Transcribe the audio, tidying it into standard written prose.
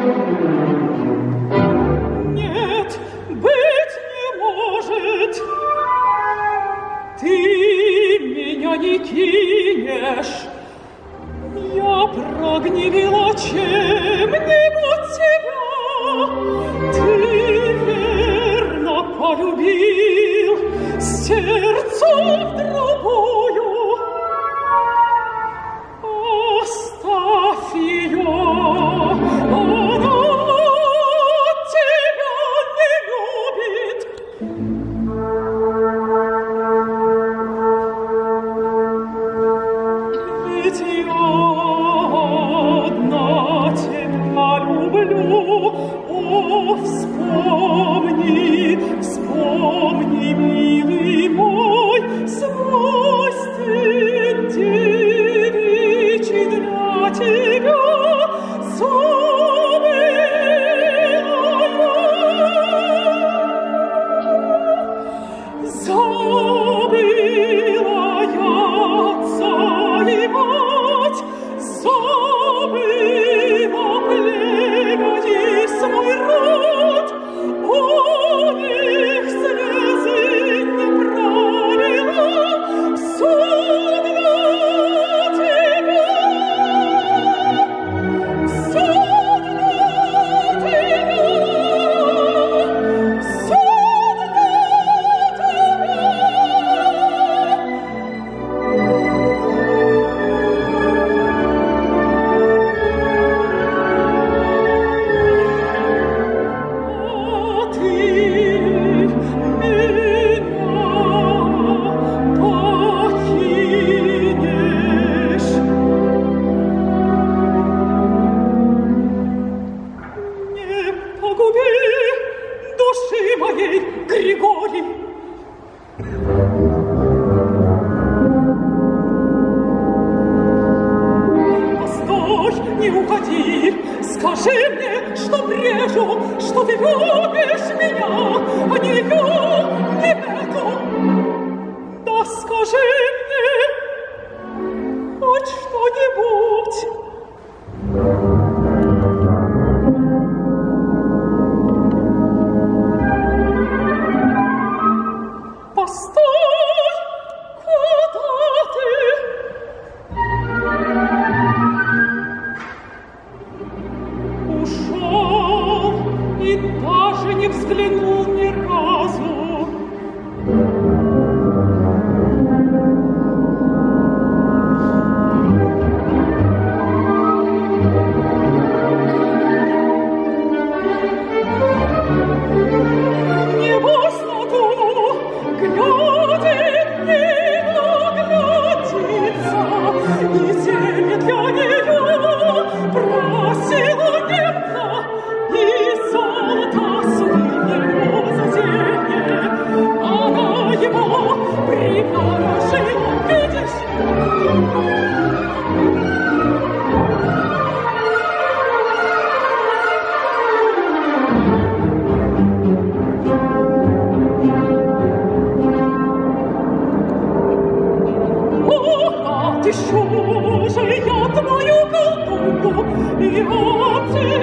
Нет, быть не может. Ты меня не кинешь. Я прогневила чем-нибудь тебя. Ты верно полюбил сердцу в другую. Оставь ее, она тебя не любит. Ведь я одна тебя люблю. О, вспомни, вспомни, милый мой, свойствен девичий для тебя забыла я отца и мать, забыла племя и свой род, о них слезы не пролила, все для тебя, все для тебя, все для тебя. А ты меня покинешь. Не погуби души моей, Григорий. Постой, не уходи, скажи мне, что брежу, что ты любишь меня, а не ее, не эту. Да скажи мне хоть что-нибудь. Постой, куда ты? Ушел и даже не взглянул ни разу. Небось на ту глядит, не наглядится, и земля для нее просила небо, и золото слыла его заземье. Она его приворожила, видишь? Ох, а ты что же я твою колдунью, и от